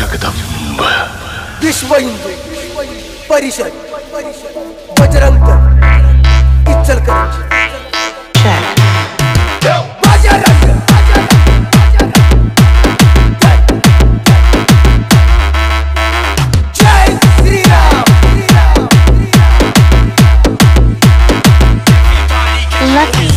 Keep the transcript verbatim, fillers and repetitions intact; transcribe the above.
जगदंब विश्व हिंदू परिषद बजरंग दल इचलकरंजी बजरंग जय श्री राम। Lucky